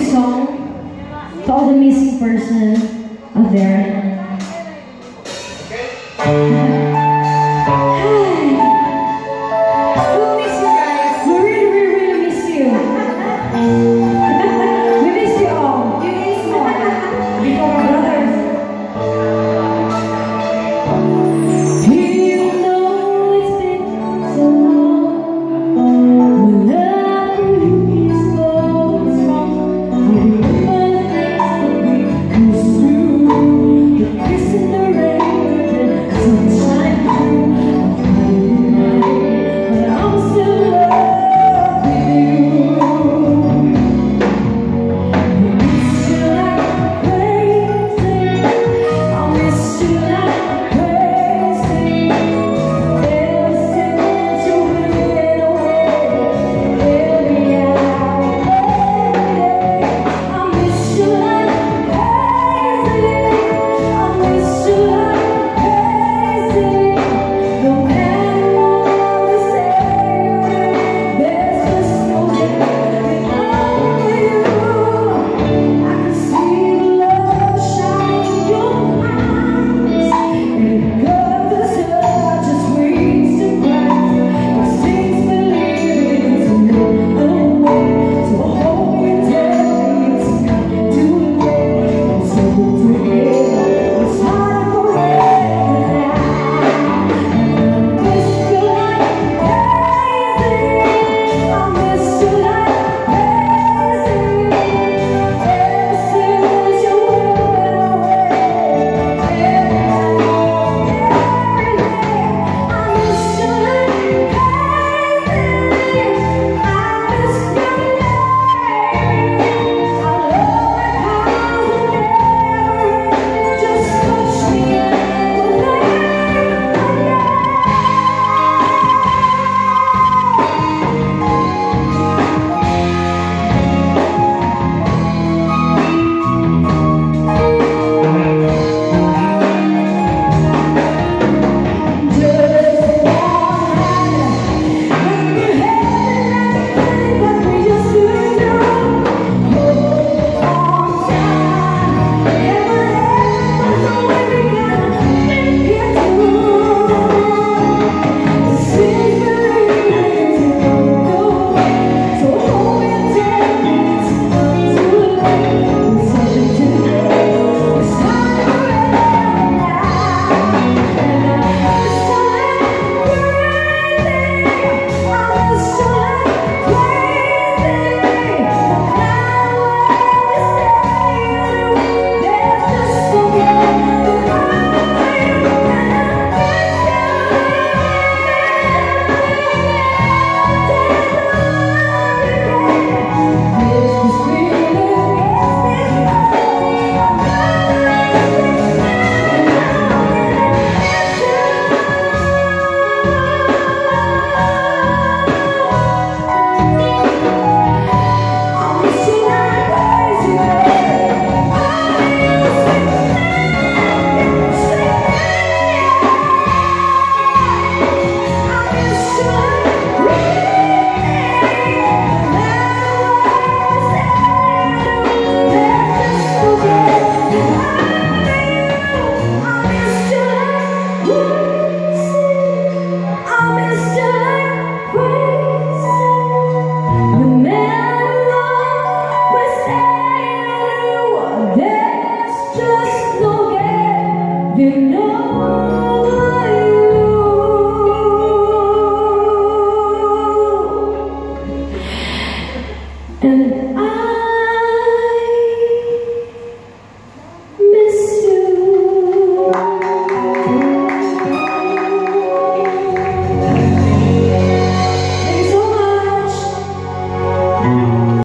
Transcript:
song to all the missing person out there. Hi. We'll miss you guys. We really miss you. We miss you all. You miss more. Before our brothers. You know it's been so long. When love is goes wrong, you remember things that we used to do. The kiss in the rain, the sunshine through. But I'm still in love with you. I miss you like crazy. I miss you like crazy. Ever since you went away, every hour, every day. I miss you like crazy. I miss you like crazy. No matter what we say, there's just no getting over you. I can see the love shine in your eyes, and it cuts us just waves and cries. It seems believing to no way, so I hope you tell me it's not too late. So we'll together, we'll start forever now. I miss you like crazy. I miss you like crazy. Ever since you went away, every hour, every day. I miss you like crazy. I miss you, baby. I love it how you never just touch me and you know you. And